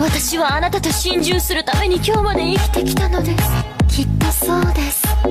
私はあなたと心中するために今日まで生きてきたのです。きっとそうです。